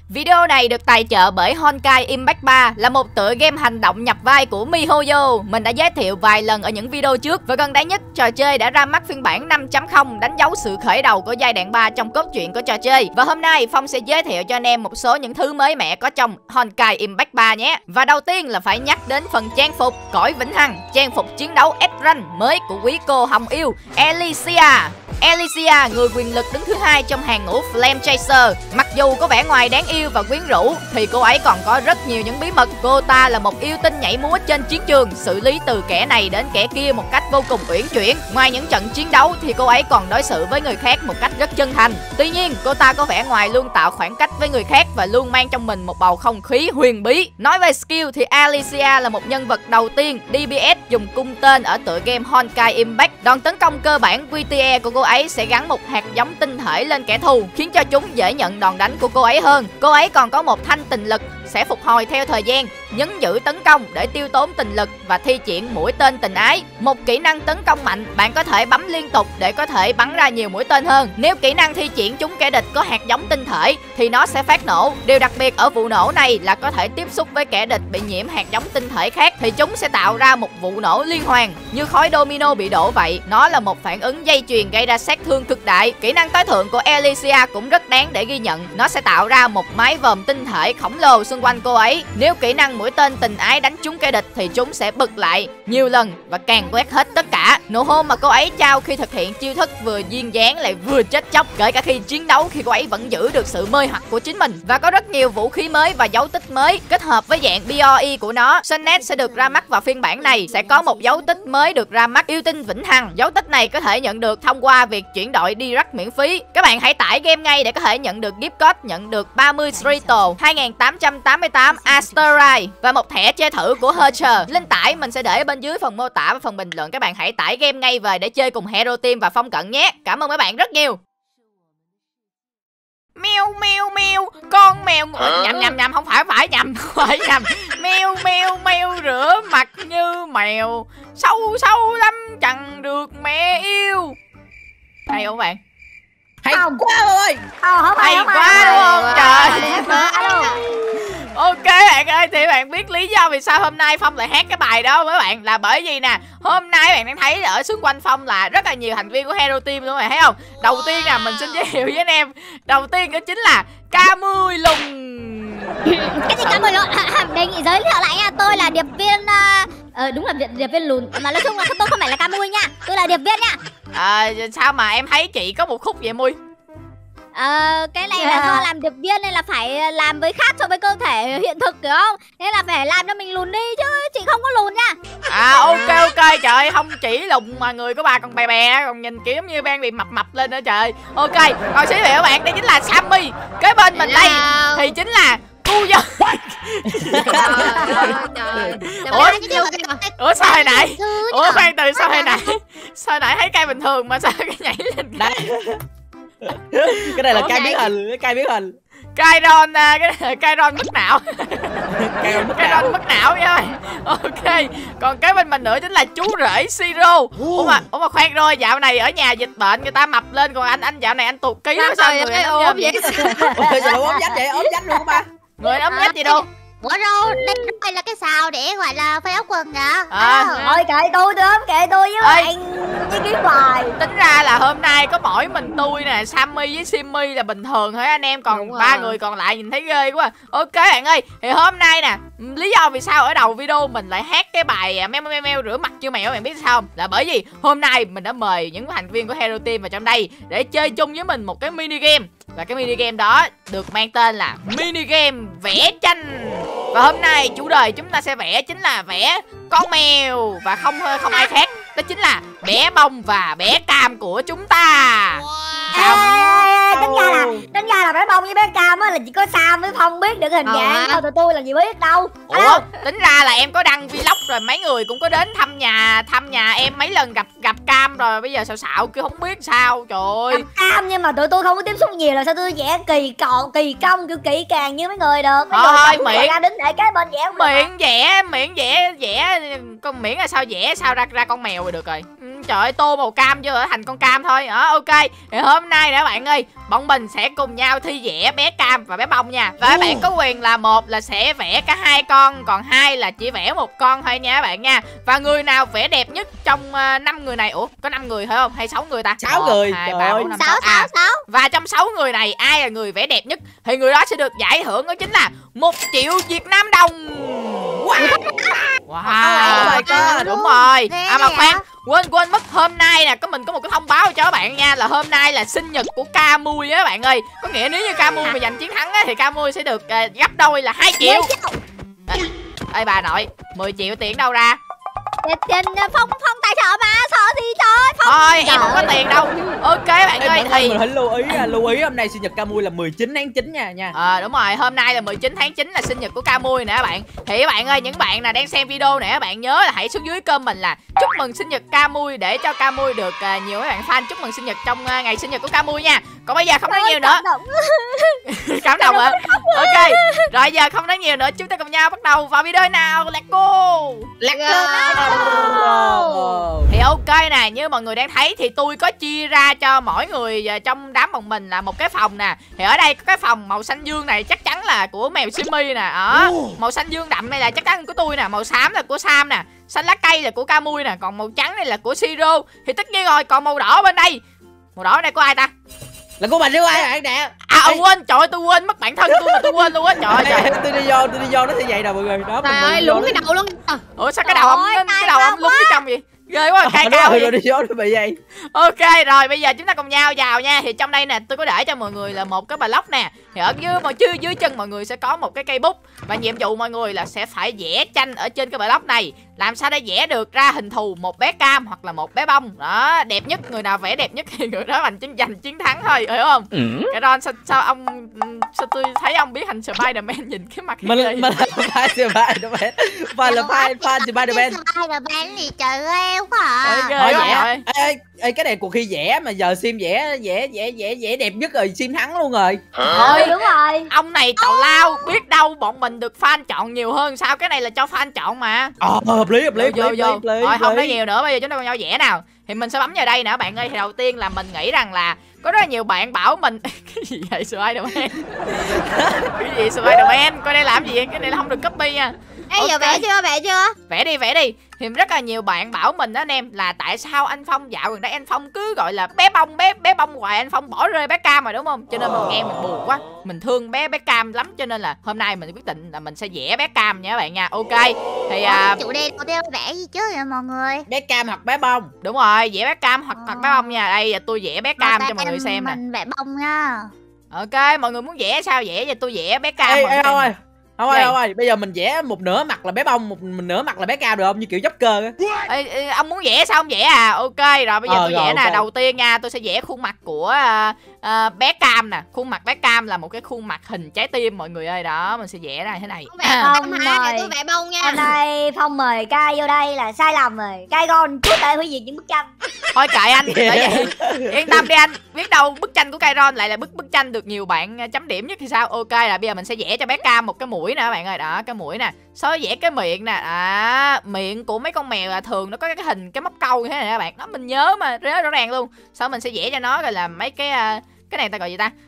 Video này được tài trợ bởi Honkai Impact 3, là một tựa game hành động nhập vai của MiHoYo. Mình đã giới thiệu vài lần ở những video trước, và gần đây nhất trò chơi đã ra mắt phiên bản 5.0 đánh dấu sự khởi đầu của giai đoạn 3 trong cốt truyện của trò chơi. Và hôm nay Phong sẽ giới thiệu cho anh em một số những thứ mới mẻ có trong Honkai Impact 3 nhé. Và đầu tiên là phải nhắc đến phần trang phục cõi vĩnh hằng, trang phục chiến đấu S-Rank mới của quý cô hồng yêu Elysia. Elysia, người quyền lực đứng thứ hai trong hàng ngũ Flame Chaser. Mặc dù có vẻ ngoài đáng yêu và quyến rũ thì cô ấy còn có rất nhiều những bí mật. Cô ta là một yêu tinh nhảy múa trên chiến trường, xử lý từ kẻ này đến kẻ kia một cách vô cùng uyển chuyển. Ngoài những trận chiến đấu thì cô ấy còn đối xử với người khác một cách rất chân thành. Tuy nhiên, cô ta có vẻ ngoài luôn tạo khoảng cách với người khác và luôn mang trong mình một bầu không khí huyền bí. Nói về skill thì Elysia là một nhân vật đầu tiên DPS dùng cung tên ở tựa game Honkai Impact. Đòn tấn công cơ bản QTE của cô ấy sẽ gắn một hạt giống tinh thể lên kẻ thù, khiến cho chúng dễ nhận đòn đánh của cô ấy hơn. Cô ấy còn có một thanh tình lực sẽ phục hồi theo thời gian, nhấn giữ tấn công để tiêu tốn tình lực và thi triển mũi tên tình ái. Một kỹ năng tấn công mạnh, bạn có thể bấm liên tục để có thể bắn ra nhiều mũi tên hơn. Nếu kỹ năng thi triển trúng kẻ địch có hạt giống tinh thể thì nó sẽ phát nổ. Điều đặc biệt ở vụ nổ này là có thể tiếp xúc với kẻ địch bị nhiễm hạt giống tinh thể khác thì chúng sẽ tạo ra một vụ nổ liên hoàn như khói domino bị đổ vậy. Nó là một phản ứng dây chuyền gây ra sát thương cực đại. Kỹ năng tối thượng của Elysia cũng rất đáng để ghi nhận. Nó sẽ tạo ra một mái vòm tinh thể khổng lồ xung quanh cô ấy. Nếu kỹ năng mũi tên tình ái đánh trúng kẻ địch thì chúng sẽ bật lại nhiều lần và càng quét hết tất cả. Nụ hôn mà cô ấy trao khi thực hiện chiêu thức vừa duyên dáng lại vừa chết chóc, kể cả khi chiến đấu, khi cô ấy vẫn giữ được sự mê hoặc của chính mình. Và có rất nhiều vũ khí mới và dấu tích mới kết hợp với dạng BOE của nó. Sunnet sẽ được ra mắt vào phiên bản này, sẽ có một dấu tích mới được ra mắt, yêu tinh vĩnh hằng. Dấu tích này có thể nhận được thông qua việc chuyển đổi direct miễn phí. Các bạn hãy tải game ngay để có thể nhận được gift code, nhận được 30 Strito, 2888 Asteroid và một thẻ chơi thử của Hercher. Link tải mình sẽ để ở bên dưới phần mô tả và phần bình luận. Các bạn hãy tải game ngay về để chơi cùng Hero Team và Phong Cận nhé. Cảm ơn các bạn rất nhiều. Mèo mèo mèo, con mèo nhầm không phải nhầm mèo mèo mèo rửa mặt như mèo, sâu lắm chẳng được mẹ yêu. Hay không bạn? Hay quá rồi. Hay quá đúng không? Trời. Ok bạn ơi, thì bạn biết lý do vì sao hôm nay Phong lại hát cái bài đó với bạn là bởi vì nè, hôm nay bạn đang thấy ở xung quanh Phong là rất là nhiều thành viên của Hero Team luôn, bạn thấy không? Đầu tiên là mình xin giới thiệu với anh em, đầu tiên đó chính là K10 Lùng. Cái gì K10 Lùng? Đề nghị giới thiệu lại nha, tôi là điệp viên đúng là điệp viên lùn, mà nói chung là tôi không phải là K10 nha, tôi là điệp viên nha. Sao mà em thấy chị có một khúc vậy Mui? Cái này là do làm điệp viên nên là phải làm với khác so với cơ thể hiện thực, hiểu không? Nên là phải làm cho mình lùn đi chứ chị không có lùn nha. Ok trời, không chỉ lùn mà người của bà còn bè bè, còn nhìn kiểu như đang bị mập lên nữa trời. Ok, còn giới thiệu các bạn, đây chính là Sammy. Kế bên mình đây thì chính là cu dân. Ủa sao hồi nãy? Ủa khoan từ sao hồi nãy thấy cây bình thường mà sao cái nhảy lên đây? Cái này là cai biến hình, cai biến hình. Kairon, cái này là Kairon mất não. Kairon mất não nha. Ok, còn cái bên mình nữa chính là chú rể Siro. Ủa mà khoan rồi, dạo này ở nhà dịch bệnh người ta mập lên, còn anh dạo này anh tụt ký quá sao người anh ốm vậy? Ủa ốm dách vậy, ốm dách luôn ba. Người ốm dách gì đâu. Ủa đâu, đây là cái xào để gọi là phơi áo quần hả? Thôi kệ tôi ốm, kệ tôi với bạn với kiếm bài. Tính ra là hôm nay có mỗi mình tôi nè, Sammy với Simmy là bình thường thôi, anh em còn ba người còn lại nhìn thấy ghê quá. Ok bạn ơi, thì hôm nay nè, lý do vì sao ở đầu video mình lại hát cái bài meo meo meo rửa mặt chưa mèo, bạn biết sao không? Là bởi vì hôm nay mình đã mời những thành viên của Hero Team vào trong đây để chơi chung với mình một cái mini game. Và cái mini game đó được mang tên là mini game vẽ tranh. Và hôm nay chủ đề chúng ta sẽ vẽ chính là vẽ con mèo và không ai khác, đó chính là bé bông và bé cam của chúng ta. Tính ra là bé bông với bé cam á là chỉ có Sam với Phong biết được hình dạng, thôi tụi tôi làm gì biết đâu. Ủa, tính ra là em có đăng vlog rồi, mấy người cũng có đến thăm nhà em mấy lần, gặp cam rồi, bây giờ xạo kêu không biết sao. Trời ơi, gặp cam nhưng mà tụi tôi không có tiếp xúc nhiều, là sao tôi vẽ kỳ công kiểu kỹ càng như mấy người được. Thôi miệng ra đứng để cái bên vẽ miệng vẽ con miễn là sao vẽ sao ra con mèo rồi được rồi. trời ơi, tô màu cam chưa thành con cam thôi. Ok. Thì hôm nay nè bạn ơi, bọn mình sẽ cùng nhau thi vẽ bé Cam và bé Bông nha. Và các bạn có quyền là một là sẽ vẽ cả hai con, còn hai là chỉ vẽ một con thôi nha các bạn nha. Và người nào vẽ đẹp nhất trong 5 người này, ủa có 5 người phải không hay 6 người ta? 6 người. 2 3 4 5 6. Và trong 6 người này ai là người vẽ đẹp nhất thì người đó sẽ được giải thưởng, đó chính là 1 triệu Việt Nam đồng. Wow. Đúng rồi. Mà khoan, quên mất, hôm nay nè mình có một cái thông báo cho các bạn nha, là hôm nay là sinh nhật của Camui á các bạn ơi. Có nghĩa nếu như Camui mà giành chiến thắng á, thì Camui sẽ được gấp đôi là 2 triệu. Ê bà nội, 10 triệu tiền đâu ra? Tiền Phong tài trợ mà, sợ gì trời. Thôi em không có tiền đâu. Ok bạn ơi, thì mình phải lưu ý hôm nay sinh nhật Camui là 19 tháng 9 nha. Đúng rồi, hôm nay là 19 tháng 9 là sinh nhật của Camui nè các bạn. Thì các bạn ơi, những bạn nào đang xem video này, các bạn nhớ là hãy xuống dưới comment là chúc mừng sinh nhật Camui để cho Camui được nhiều các bạn fan chúc mừng sinh nhật trong ngày sinh nhật của Camui nha. Còn bây giờ không nói nhiều nữa. Cảm động hả? Ok. Rồi giờ không nói nhiều nữa, chúng ta cùng nhau bắt đầu vào video nào. Let's go. Thì ok nè, như mọi người đang thấy thì tôi có chia ra cho mỗi người trong đám bọn mình là một cái phòng nè. Thì ở đây có cái phòng màu xanh dương này chắc chắn là của mèo Simmy nè. Màu xanh dương đậm này là chắc chắn của tôi nè, màu xám là của Sam nè, xanh lá cây là của Camui nè, còn màu trắng này là của Siro. Thì tất nhiên rồi, còn màu đỏ bên đây. Màu đỏ này của ai ta? Là của mình chứ ai bạn nè. Quên, trời ơi tôi quên mất bản thân tôi, mà tôi quên luôn á. Trời ơi. Tôi đi vô nó sẽ vậy nè mọi người. Đó. Trời ơi, lúng cái đầu luôn. Ủa sao cái đầu ông lúng cái trong vậy? Ghê quá, khai cao vậy. Đi vô nó bị vậy. Ok rồi, bây giờ chúng ta cùng nhau vào nha. Thì trong đây nè, tôi có để cho mọi người là một cái block nè. Thì ở dưới chân mọi người sẽ có một cái cây bút. Và nhiệm vụ mọi người là sẽ phải vẽ tranh ở trên cái block này. Làm sao để vẽ được ra hình thù một bé Cam hoặc là một bé Bông. Đó, đẹp nhất, người nào vẽ đẹp nhất thì người đó giành chiến thắng thôi, hiểu không? Cái Ron sao ông, sao tôi thấy ông biết thành Spider-Man, nhìn cái mặt mình là fan Spider-Man. Fan là fan Spider-Man. Spider-Man thì trời ơi quá à. Vẽ. Ê, cái này cuộc thi vẽ mà giờ Sim vẽ đẹp nhất rồi, Sim thắng luôn rồi. Thôi đúng rồi. Ông này tào lao, biết đâu bọn mình được fan chọn nhiều hơn sao, cái này là cho fan chọn mà. Hợp lý. Rồi không nói nhiều nữa, bây giờ chúng ta cùng nhau vẽ nào. Thì mình sẽ bấm vào đây nè bạn ơi. Thì đầu tiên là mình nghĩ rằng là có rất là nhiều bạn bảo mình cái gì vậy Spider-Man? Cái gì Spider-Man? Coi đây làm gì vậy? Cái này là không được copy nha. Ê, giờ vẽ chưa? Vẽ đi. Thì rất là nhiều bạn bảo mình đó anh em, là tại sao anh Phong dạo gần đây anh Phong cứ gọi là bé Bông hoài, anh Phong bỏ rơi bé Cam rồi đúng không? Cho nên mình nghe mình buồn quá, mình thương bé Cam lắm, cho nên là hôm nay mình quyết định là mình sẽ vẽ bé Cam nha các bạn nha. Ok. Thì chủ đề đầu tiên vẽ gì chứ vậy mọi người? Bé Cam hoặc bé Bông. Đúng rồi, vẽ bé Cam hoặc bé Bông nha. Đây tôi vẽ bé Cam cho mọi người xem nè. Mình vẽ Bông nha. Ok, mọi người muốn vẽ sao vẽ, vậy tôi vẽ bé Cam. Không ơi, bây giờ mình vẽ một nửa mặt là bé Bông, một nửa mặt là bé Cam được không? Như kiểu Joker á. Ông muốn vẽ sao ông vẽ à? Ok, rồi bây giờ tôi vẽ nè. Okay. Đầu tiên nha, tôi sẽ vẽ khuôn mặt của bé Cam nè. Khuôn mặt bé Cam là một cái khuôn mặt hình trái tim mọi người ơi. Đó, mình sẽ vẽ ra thế này. Phong mời, tôi vẽ Bông nha. hôm nay Phong mời cai vô đây là sai lầm rồi. Cai Ron trước đây hủy diệt những bức tranh. Thôi kệ anh, yên tâm đi anh. Biết đâu bức tranh của Kairon lại là bức tranh được nhiều bạn chấm điểm nhất thì sao? Ok, là bây giờ mình sẽ vẽ cho bé Cam một cái mũi nè các bạn ơi. Đó, cái mũi nè. Sau đó vẽ cái miệng nè. Miệng của mấy con mèo là thường nó có cái hình cái móc câu như thế này các bạn. Đó mình nhớ mà rất rõ ràng luôn. Sau đó mình sẽ vẽ cho nó rồi là mấy cái này ta gọi gì ta?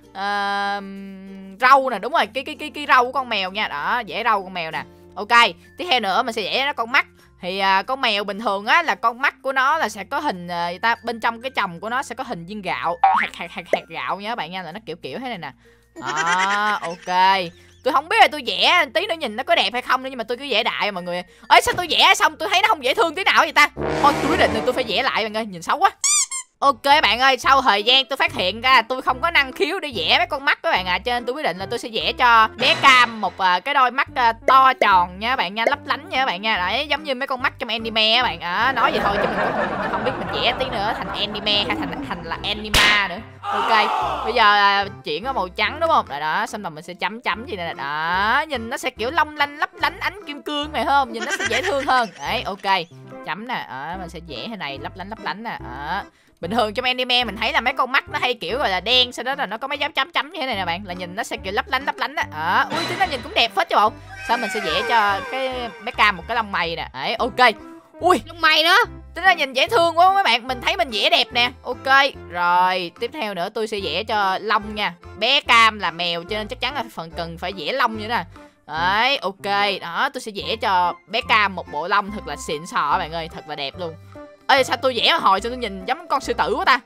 Râu nè, đúng rồi, cái râu của con mèo nha. Đó, vẽ râu con mèo nè. Ok, tiếp theo nữa mình sẽ vẽ nó con mắt. Thì con mèo bình thường á là con mắt của nó là sẽ có hình bên trong cái chồng của nó sẽ có hình viên gạo, hạt gạo nha các bạn nha, là nó kiểu thế này nè. Đó, ok. Tôi không biết là tôi vẽ tí nữa nhìn nó có đẹp hay không nữa, nhưng mà tôi cứ vẽ đại mọi người. Ơi sao tôi vẽ xong tôi thấy nó không dễ thương tí nào vậy ta? Thôi tôi quyết định là tôi phải vẽ lại bạn ơi, nhìn xấu quá. Ok bạn ơi, sau thời gian tôi phát hiện ra tôi không có năng khiếu để vẽ mấy con mắt các bạn ạ, cho nên tôi quyết định là tôi sẽ vẽ cho bé Cam một cái đôi mắt to tròn nha các bạn nha, lấp lánh nha các bạn nha. Đấy, giống như mấy con mắt trong anime các bạn. Nói vậy thôi chứ mình không biết mình vẽ tí nữa thành anime hay thành là anima nữa. Ok, bây giờ chuyển qua màu trắng đúng không? Rồi đó, xong rồi mình sẽ chấm gì nè. Đó, nhìn nó sẽ kiểu long lanh lấp lánh ánh kim cương này không? Nhìn nó sẽ dễ thương hơn. Đấy, ok. Chấm nè, mình sẽ vẽ thế này lấp lánh nè. Bình thường trong anime mình thấy là mấy con mắt nó hay kiểu gọi là đen, sau đó là nó có mấy dấu chấm như thế này nè bạn, là nhìn nó sẽ kiểu lấp lánh á. Ui tính nó nhìn cũng đẹp phết chứ bộ. Sau mình sẽ vẽ cho cái bé Cam một cái lông mày nè. Đấy, ok. Ui, lông mày nữa. Tính ra nhìn dễ thương quá mấy bạn. Mình thấy mình vẽ đẹp nè. Ok. Rồi tiếp theo nữa tôi sẽ vẽ cho lông nha. Bé Cam là mèo cho nên chắc chắn là phần cần phải vẽ lông như thế nè. Đấy, ok. Đó, tôi sẽ vẽ cho bé Cam một bộ lông thật là xịn sò các bạn ơi. Thật là đẹp luôn. Ê, sao tôi vẽ hồi sao tôi nhìn giống con sư tử quá ta?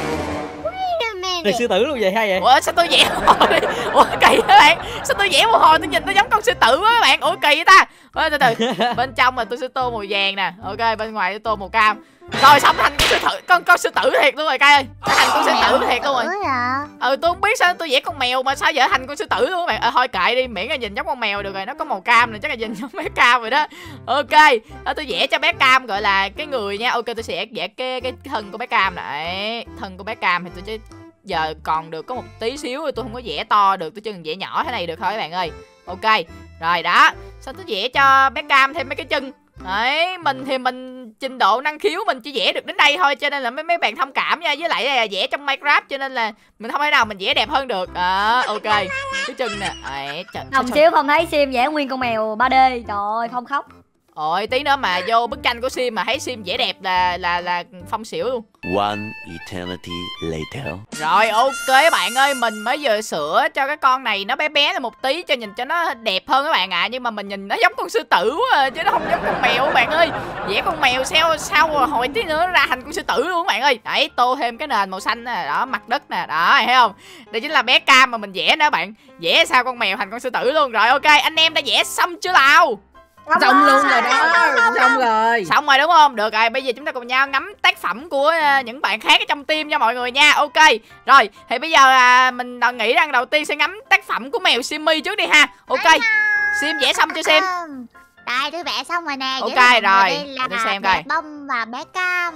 Là sư tử luôn vậy hay vậy? Ủa sao tôi vẽ hồi? Ủa kỳ các bạn. Sao tôi vẽ một hồi tôi nhìn nó giống con sư tử quá các bạn. Ủa kỳ vậy ta? Từ từ. Bên trong là tôi sẽ tô màu vàng nè. Ok, bên ngoài tôi tô màu cam. Rồi xong thành con sư tử, con sư tử thiệt luôn rồi Cai ơi. Thành con sư tử thiệt luôn rồi. Tôi không biết sao tôi vẽ con mèo mà sao giờ thành con sư tử luôn các bạn. Thôi kệ đi, miễn là nhìn giống con mèo được rồi, nó có màu cam này chắc là nhìn giống bé Cam rồi đó. Ok, tôi vẽ cho bé Cam gọi là cái người nha. Ok, tôi sẽ vẽ cái thân của bé Cam này. Thân của bé Cam thì tôi chỉ giờ còn được có một tí xíu tôi không có vẽ to được, tôi chỉ cần vẽ nhỏ thế này được thôi các bạn ơi. Ok, rồi đó. Xong tôi vẽ cho bé Cam thêm mấy cái chân. Đấy, mình thì mình trình độ năng khiếu mình chỉ vẽ được đến đây thôi, cho nên là mấy bạn thông cảm nha. Với lại là vẽ trong Minecraft cho nên là mình không thể nào mình vẽ đẹp hơn được. Ok. Cái chân nè. Đấy, Không xíu không thấy Sim vẽ nguyên con mèo 3D. Trời ơi, không khóc. Ôi tí nữa mà vô bức tranh của Sim mà thấy Sim vẽ đẹp là phong xỉu luôn. One eternity later. Rồi ok bạn ơi, mình mới vừa sửa cho cái con này nó bé bé là một tí cho nhìn cho nó đẹp hơn các bạn ạ. Nhưng mà mình nhìn nó giống con sư tử quá à, chứ nó không giống con mèo các bạn ơi. Vẽ con mèo sao rồi hồi tí nữa nó ra thành con sư tử luôn các bạn ơi. Đấy, tô thêm cái nền màu xanh nè, đó, mặt đất nè, đó, thấy không? Đây chính là bé Cam mà mình vẽ nữa bạn. Vẽ sao con mèo thành con sư tử luôn. Rồi ok, anh em đã vẽ xong chưa nào? Xong luôn rồi đó. Xong rồi. Xong rồi đúng không? Được rồi, bây giờ chúng ta cùng nhau ngắm tác phẩm của những bạn khác ở trong team nha mọi người nha. Ok. Rồi, thì bây giờ mình nghĩ rằng đầu tiên sẽ ngắm tác phẩm của mèo Simmy trước đi ha. Ok. Sim vẽ xong chưa Sim? Đây tôi vẽ xong rồi nè. Ok rồi, để xem coi. Bé Bông và bé Cam.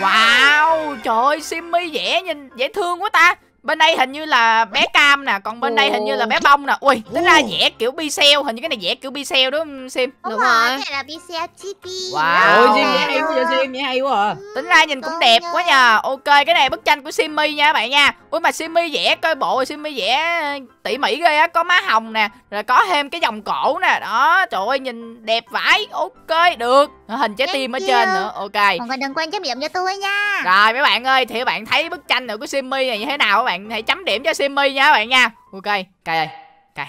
Wow, trời ơi, Simmy vẽ nhìn dễ thương quá ta. Bên đây hình như là bé Cam nè, còn bên đây hình như là bé Bông nè. Ui, tính ra vẽ kiểu Pixel, hình như cái này vẽ kiểu Pixel đúng không Sim? Đúng rồi, cái này là Pixel Chibi. Wow. Ôi, Sim vẽ hay quá vậy Sim, vẽ hay quá à. Tính ra nhìn cũng đẹp quá nhờ. Ok, cái này bức tranh của Simmy nha các bạn nha. Ui mà Simmy vẽ coi bộ Simmy vẽ tỉ mỉ ghê á, có má hồng nè, rồi có thêm cái vòng cổ nè. Đó, trời ơi nhìn đẹp vãi. Ok, được. Hình trái tim ở trên nữa. Ok. Còn đừng quên chấm điểm cho tôi nha. Rồi mấy bạn ơi, thì các bạn thấy bức tranh này của Simmy này như thế nào các bạn hãy chấm điểm cho Simmy nha các bạn nha. Ok, Cai ơi, Cai.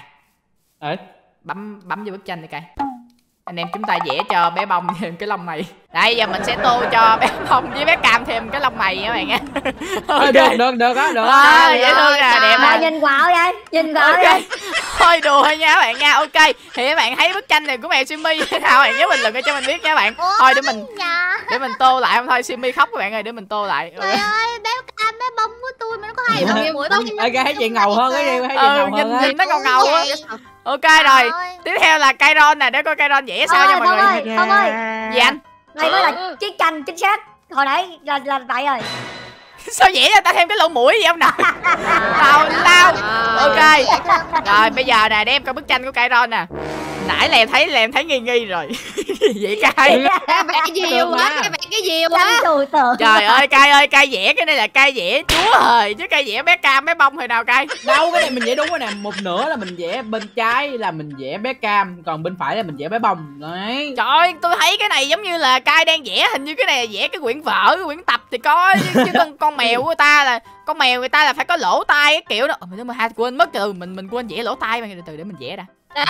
Bấm vô bức tranh đi Cai. Anh em chúng ta vẽ cho bé Bông thêm cái lông mày. Đây giờ mình sẽ tô cho bé Bông với bé Cam thêm cái lông mày nha các bạn nha. Okay. Được á, được. Dễ thương nè, đẹp nè. Nhìn quạo vậy, nhìn quạo vậy. Thôi đùa thôi nha các bạn nha. Ok, thì các bạn thấy bức tranh này của mèo Simmy như thế nào bạn nhớ bình luận cho mình biết nha các bạn. Thôi để mình tô lại không thôi Simmy khóc các bạn ơi, để mình tô lại. Trời ơi, bé Cam bé Bông của tôi mà nó có hai đôi mũi bông. Ê, thấy chị ngầu hơn cái đi, thấy chị ngầu hơn. Nhìn nó ngầu á. Ok rồi, tiếp theo là Kairon nè, để coi Kairon vẽ sao nha mọi người. Không ơi. Gì anh? Đây mới là chiếc tranh chính xác. Hồi nãy là vậy rồi. Sao vẽ cho ta thêm cái lỗ mũi gì không nè? Tào lao. Ok. Rồi bây giờ nè, đem coi bức tranh của Kairon nè. Nãy là em thấy nghi rồi. Vậy Cai. Cái gì quá, cái gì quá. Trời ơi Cai ơi, Cai vẽ cái này là Cai vẽ chúa hời chứ Cai vẽ bé Cam bé Bông hồi nào Cai? Đâu, cái này mình vẽ đúng rồi nè, một nửa là mình vẽ bên trái là mình vẽ bé Cam, còn bên phải là mình vẽ bé Bông. Đấy. Trời ơi, tôi thấy cái này giống như là Cai đang vẽ, hình như cái này là vẽ cái quyển vở, cái quyển tập thì có chứ con mèo của người ta là phải có lỗ tai cái kiểu đó. Mà hai quên mất rồi, mình quên vẽ lỗ tai mà từ để mình vẽ đã.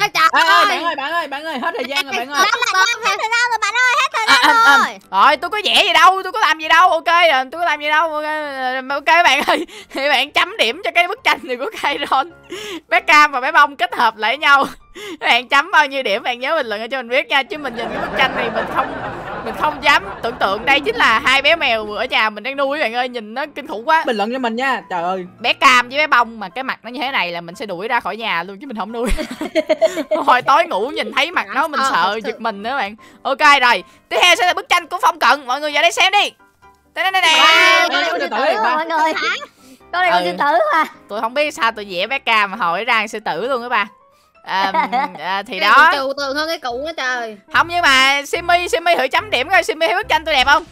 Bạn ơi, hết thời gian rồi bạn ơi. Hết thời gian rồi bạn ơi, hết thời gian rồi. Rồi tôi có vẽ gì đâu, tôi có làm gì đâu. Ok rồi, tôi có làm gì đâu. Ok các bạn ơi, thì bạn chấm điểm cho cái bức tranh này của Kairon. Bé Cam và bé Bông kết hợp lại nhau. Các bạn chấm bao nhiêu điểm bạn nhớ bình luận cho mình biết nha, chứ mình nhìn cái bức tranh này mình không dám tưởng tượng đây chính là hai bé mèo ở nhà mình đang nuôi các bạn ơi, nhìn nó kinh khủng quá. Bình luận cho mình nha. Trời ơi. Bé Cam với bé Bông mà cái mặt nó như thế này là mình sẽ đuổi ra khỏi nhà luôn chứ mình không nuôi. Hồi tối ngủ nhìn thấy mặt nó mình sợ giật mình nữa bạn. Ok rồi, tiếp theo sẽ là bức tranh của Phong Cận, mọi người vào đây xem đi. Đây nè. Mọi người. Con này con sư tử mà. Tôi không biết sao tôi vẽ bé Cam mà hồi ra sư tử luôn các ba. Thì đó trừu tượng hơn cái cụ đó trời. không, nhưng mà Simmy thử chấm điểm coi Simmy thấy bức tranh tôi đẹp không?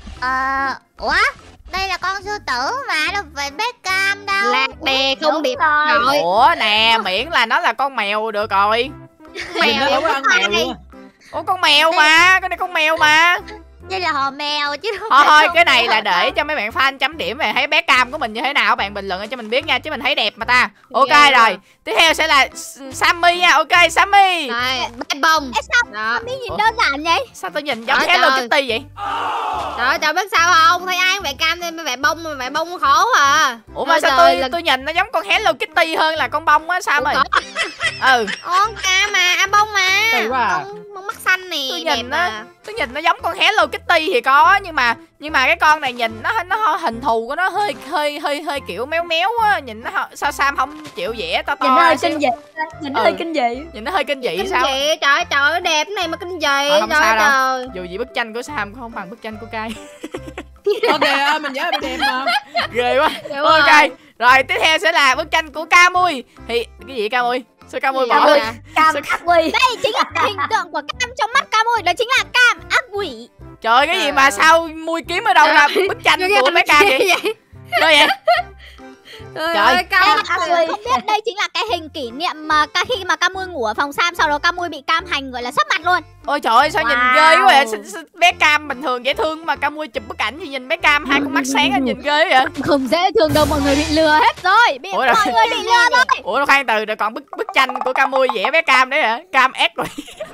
Ủa đây là con sư tử mà đâu phải bé Cam đâu. Lạc đè không điểm rồi. Ủa nè, miễn là nó là con mèo được rồi. Mèo nó ăn mèo luôn. Ủa con mèo mà, cái này con mèo mà. Đây là hò mèo chứ không Thôi phải cái này là để cho mấy bạn fan chấm điểm về thấy bé Cam của mình như thế nào, bạn bình luận cho mình biết nha, chứ mình thấy đẹp mà ta. Ok rồi, tiếp theo sẽ là Sammy nha. Ok Sammy. Rồi, bé bông. Đó. Sammy nhìn đơn giản vậy. Sao tôi nhìn giống Hello Kitty vậy? Đó, trời biết sao không? Thấy ai vẽ Cam nên vẽ bông mà vẽ bông khó à. Ủa mà sao tôi nhìn nó giống con Hello Kitty hơn là con bông á sao rồi? Con Cam mà, bông mà. Bông mắt xanh nè, tôi nhìn nó giống con Hello Kitty thì có, nhưng mà cái con này nhìn nó hình thù của nó hơi kiểu méo méo á, nhìn nó sao Sam không chịu vẽ to to. Nhìn nó hơi kinh dị. Nhìn nó hơi kinh dị. Nhìn nó hơi kinh dị sao? Trời đẹp cái này mà kinh dị. Không sao đâu. Dù gì bức tranh của Sam cũng không bằng bức tranh của Kai. Ok mình nhớ bị đẹp mà. Ghê quá. Ok. Rồi tiếp theo sẽ là bức tranh của Camui. Thì cái gì Camui? Sao Camui bỏ rồi? Cam ác quỷ. Đây chính là hình tượng của Cam trong mắt Camui, đó chính là Cam ác quỷ. Trời cái gì mà sao Mui kiếm ở đâu ra bức tranh của bé Cam vậy? Đâu vậy? Trời Cam không biết đây chính là cái hình kỷ niệm mà khi mà Camui ngủ ở phòng Sam, sau đó Camui bị Cam hành gọi là sắp mặt luôn. Ôi trời ơi sao nhìn ghê quá vậy? Bé Cam bình thường dễ thương mà Camui chụp bức ảnh thì nhìn bé Cam hai con mắt sáng nhìn ghê vậy. Không dễ thương đâu, mọi người bị lừa hết rồi. Mọi người bị lừa rồi. Ủa khoan từ rồi còn bức tranh của Camui vẽ bé Cam đấy hả? Cam ép rồi.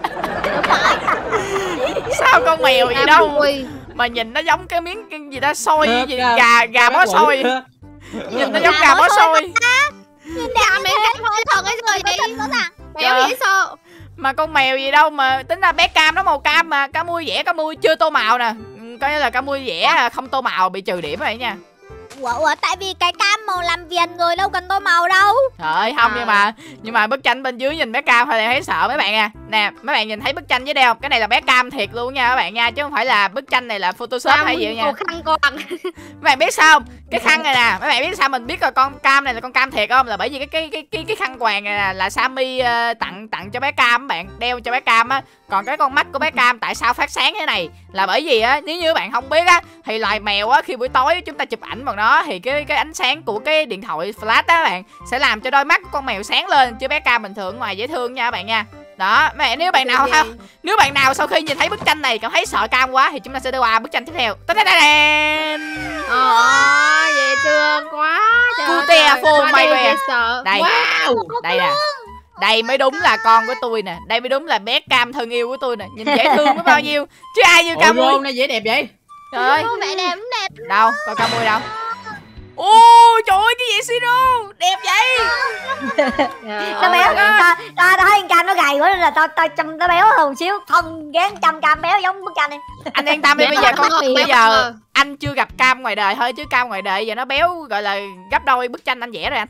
Sao con mèo gì đâu mà nhìn nó giống cái miếng cái gì đó xôi gì gà bó xôi. Nhìn nó giống gà bó xôi. Nhìn đẹp như thế thôi, thật ấy rồi vậy. Mèo dễ sợ. Mà con mèo gì đâu mà tính ra bé Cam nó màu cam mà Camui vẽ Camui chưa tô màu nè. Coi như là Camui vẽ không tô màu bị trừ điểm rồi nha. Ủa tại vì cái cam màu làm viền rồi đâu cần tô màu đâu. Trời ơi không, nhưng mà bức tranh bên dưới nhìn bé Cam thôi là thấy sợ mấy bạn nha. Nè mấy bạn nhìn thấy bức tranh dưới đây không? Cái này là bé Cam thiệt luôn nha các bạn nha, chứ không phải là bức tranh này là Photoshop hay gì nha. Mấy bạn biết sao không? Cái khăn này nè, mấy bạn biết sao mình biết là con Cam này là con Cam thiệt không? Là bởi vì cái khăn quàng này là Sammy tặng cho bé Cam, các bạn đeo cho bé Cam á. Còn cái con mắt của bé Cam tại sao phát sáng thế này là bởi vì á, nếu như các bạn không biết á thì loài mèo á khi buổi tối chúng ta chụp ảnh bằng nó thì cái ánh sáng của cái điện thoại flash á các bạn sẽ làm cho đôi mắt của con mèo sáng lên, chứ bé Cam bình thường ngoài dễ thương nha các bạn nha. Đó, mấy bạn nếu bạn nào sau khi nhìn thấy bức tranh này cảm thấy sợ Cam quá thì chúng ta sẽ đi qua bức tranh tiếp theo. Dễ thương quá. Cute phô mày què. Đây. Wow. Đây nè. Đây mới đúng là con của tôi nè. Đây mới đúng là bé Cam thân yêu của tôi nè. Nhìn dễ thương với bao nhiêu. Chứ ai như Cam Mui này dễ đẹp vậy. Trời ơi. Mẹ đẹp đẹp. Đâu, coi Cam Mui đâu. Ôi trời ơi cái gì Siro đẹp vậy. Nó béo. Tao thấy con Cam nó gầy quá nên là tao chăm nó béo hơn xíu. Không gán chăm Cam béo giống bức tranh này. Anh yên tâm đi, bây giờ anh chưa gặp Cam ngoài đời thôi, chứ Cam ngoài đời giờ nó béo gọi là gấp đôi bức tranh anh vẽ rồi anh.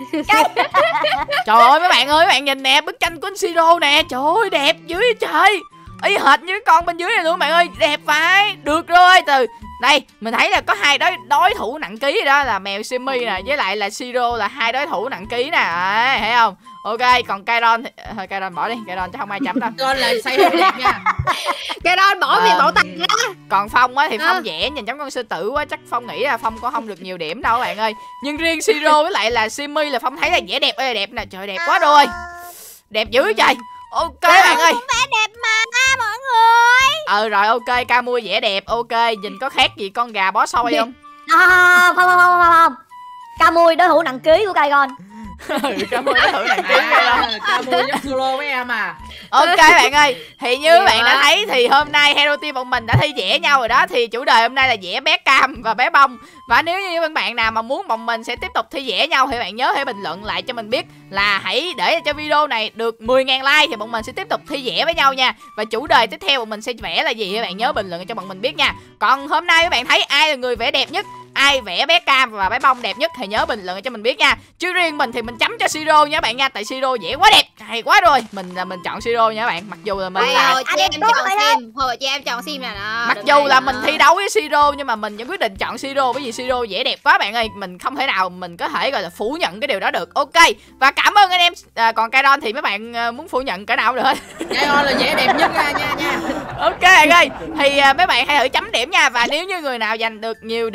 Trời ơi mấy bạn ơi, mấy bạn nhìn nè, bức tranh của anh Siro nè, trời ơi đẹp dữ trời. Y hệt như cái con bên dưới này luôn bạn ơi, đẹp phải. Được rồi, từ đây mình thấy là có hai đối thủ nặng ký đó là mèo Simmy nè với lại là Siro là hai đối thủ nặng ký nè. Đấy, thấy không? Ok, còn Kairon thì thôi Kairon bỏ đi, Kairon chứ không ai chấm đâu. Kairon là say đẹp nha. Kairon bỏ vì bỏ tặng ra. Còn Phong á thì Phong vẽ nhìn giống con sư tử quá, chắc Phong nghĩ là Phong có không được nhiều điểm đâu các bạn ơi. Nhưng riêng Siro với lại là Simmy là Phong thấy là vẽ đẹp ơi đẹp nè, trời đẹp quá rồi. Đẹp dữ trời. Ok bạn ơi. Cũng vẽ đẹp mà mọi người. Rồi ok, Camui vẽ đẹp, ok, nhìn có khác gì con gà bó xôi không? Không. Camui đối thủ nặng ký của Kairon. Camui đối thủ nặng ký Camui giống solo với em à. Ok bạn ơi, thì như bạn đã thấy thì hôm nay Hero Team bọn mình đã thi vẽ nhau rồi đó. Thì chủ đề hôm nay là vẽ bé Cam và bé Bông. Và nếu như các bạn nào mà muốn bọn mình sẽ tiếp tục thi vẽ nhau thì bạn nhớ hãy bình luận lại cho mình biết là hãy để cho video này được 10.000 like thì bọn mình sẽ tiếp tục thi vẽ với nhau nha. Và chủ đề tiếp theo bọn mình sẽ vẽ là gì thì bạn nhớ bình luận cho bọn mình biết nha. Còn hôm nay các bạn thấy ai là người vẽ đẹp nhất, ai vẽ bé Cam và bé Bông đẹp nhất thì nhớ bình luận cho mình biết nha. Chứ riêng mình thì mình chấm cho Siro nha các bạn nha, tại Siro vẽ quá đẹp, hay quá rồi. Mình chọn Siro nha các bạn. Mặc dù là mình chị em chọn sim nè. Mặc dù là mình thi đấu với Siro nhưng mà mình vẫn quyết định chọn Siro bởi vì Siro vẽ đẹp quá bạn ơi. Mình không thể nào mình có thể gọi là phủ nhận cái điều đó được. Ok. Và cảm ơn anh em. Còn Kairon thì mấy bạn muốn phủ nhận cỡ nào được hết. Kairon là vẽ đẹp nhất nha. Ok bạn ơi. Thì mấy bạn hãy thử chấm điểm nha. Và nếu như người nào giành được nhiều điểm nhất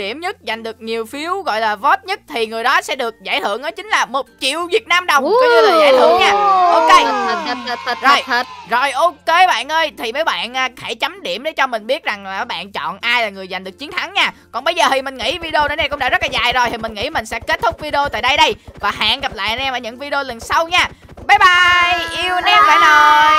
giành được nhiều phiếu gọi là vote nhất thì người đó sẽ được giải thưởng, đó chính là 1 triệu Việt Nam đồng, coi như là giải thưởng nha. Ok. Rồi ok bạn ơi, thì mấy bạn hãy chấm điểm để cho mình biết rằng là các bạn chọn ai là người giành được chiến thắng nha. Còn bây giờ thì mình nghĩ video đến đây cũng đã rất là dài rồi, thì mình nghĩ mình sẽ kết thúc video tại đây và hẹn gặp lại anh em ở những video lần sau nha. Bye bye, yêu anh em bạn ơi.